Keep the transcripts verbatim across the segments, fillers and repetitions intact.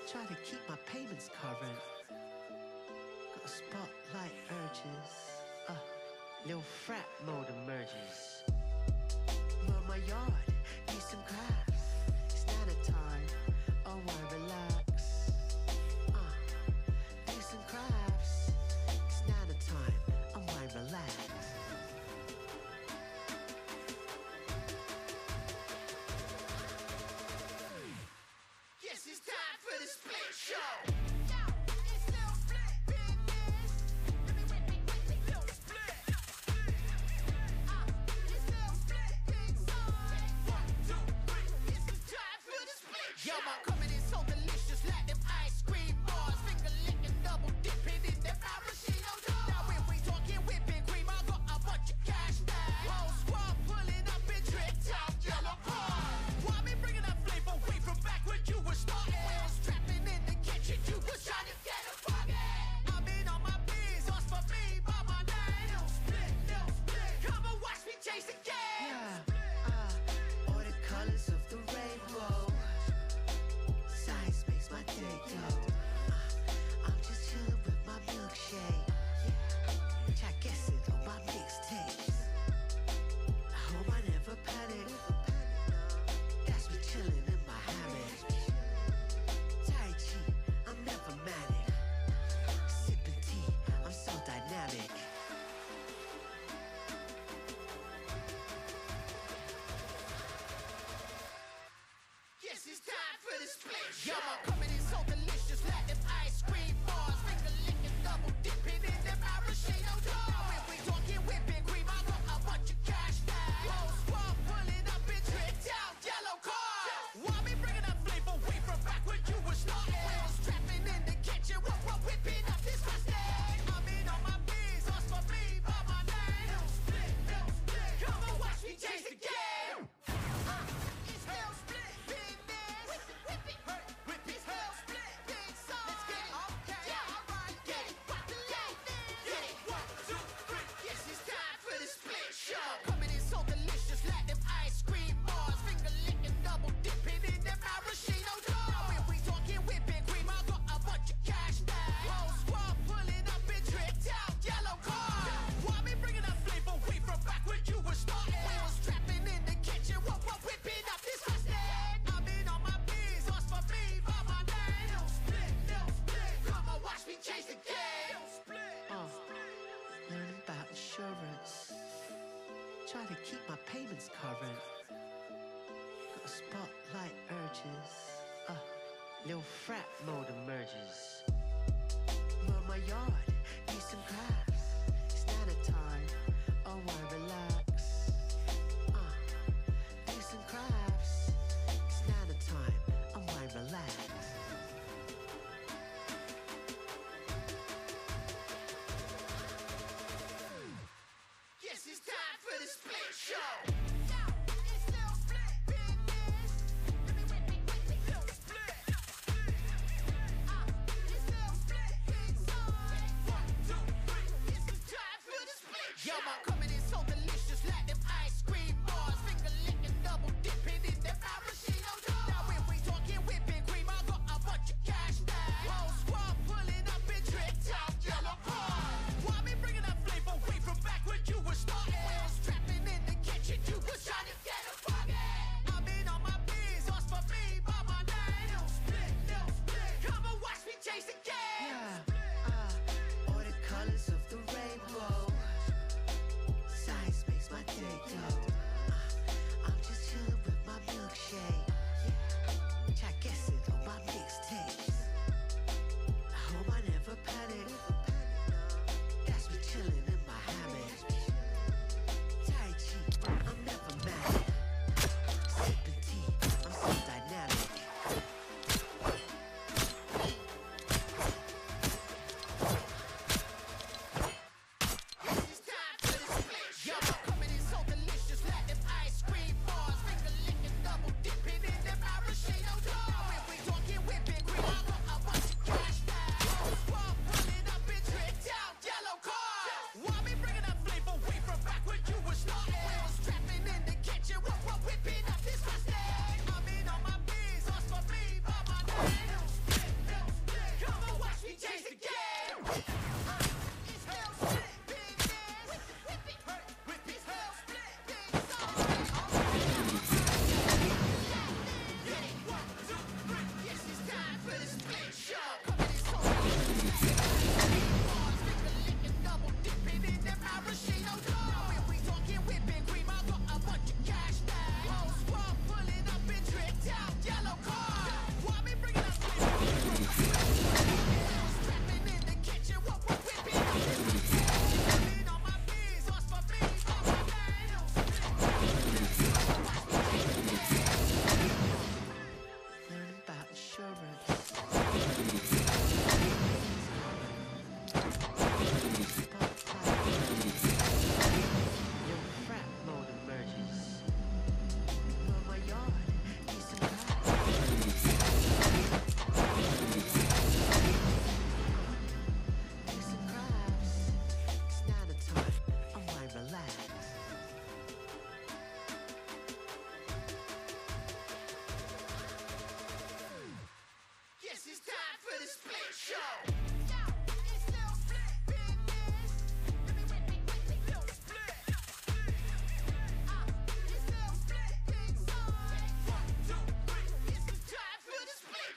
Try to keep my payments current. Got a spotlight urges. Uh, little frat mode emerges. Mow my yard, decent crafts. It's not a time, oh why relax. Uh, decent crafts. It's not a time, oh why relax. Yes, it's time for the split show. Yes, it's time for the split show. Yo, I'm coming in so delicious, like them ice cream bars. Finger licking, double dipping in them maraschino jars. Now if we talking whipping cream, I got a bunch of cash now. Whole squad pulling up in tricked out yellow cars. Why me bringing up flavor way from back when you were starting? We was trapping in the kitchen, what we're whipping up this mustang. I'm in on my bees, us for me, by my name. No split, no split. Come and watch me change the game. It's no split. Try to keep my payments current. Got a spotlight urges. Uh, little frat mode emerges. Mow my yard, decent crafts. It's not a time, oh why relax. Uh, decent crafts. It's not a time, oh why relax. Yes, it's time for the split show.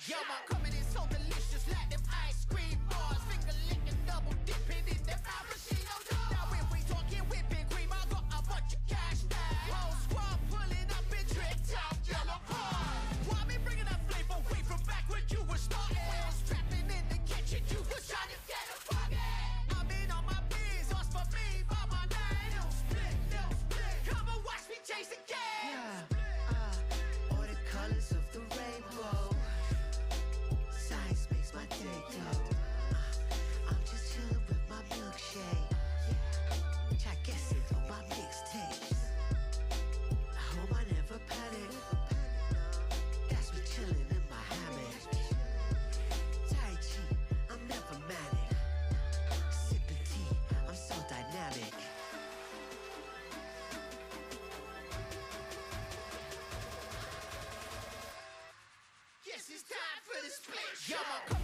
Yo, my coming in so delicious, like them ice cream bars. Finger licking, double dipping in them maraschino jars. Now when we talking whipping cream, I got a bunch of cash back. Whole squad pulling up in tricked out yellow cars. Why me bringing that flavor way from back when you were starting? We was trapping in the kitchen, you was trying to get a party. I'm in on my biz, ask for me by my name. No split, no split. Come and watch me chase the game. Yeah, uh, all the colors of the rainbow. Science makes my day go. Uh, I'm just chilling with my milkshake. Try guessing on my mixtapes. I hope I never panic. That's me chilling in my hammock. Tai Chi, I'm never manic. Sipping tea, I'm so dynamic. Yes, it's time for the split. Yo, my